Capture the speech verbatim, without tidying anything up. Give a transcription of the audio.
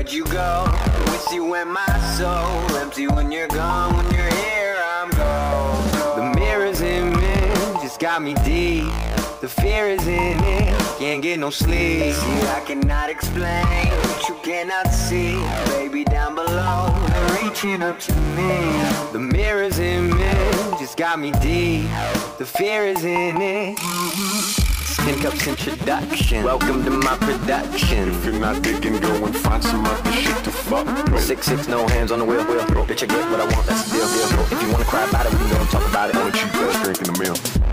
where'd you go? With you in my soul, empty when you're gone. When you're here, I'm gone. The mirror's image just got me deep. The fear is in it, can't get no sleep. See, I cannot explain what you cannot see. Baby, down below, they're reaching up to me. The mirror's image just got me deep. The fear is in it. Stink Up's introduction. Welcome to my production. If you're not digging, go and find some other shit to fuck with. Six, six, no hands on the wheel, wheel. Bitch, I get what I want, that's the deal, deal. If you wanna cry about it, we can go and talk about it. Why don't you just drink in the mill?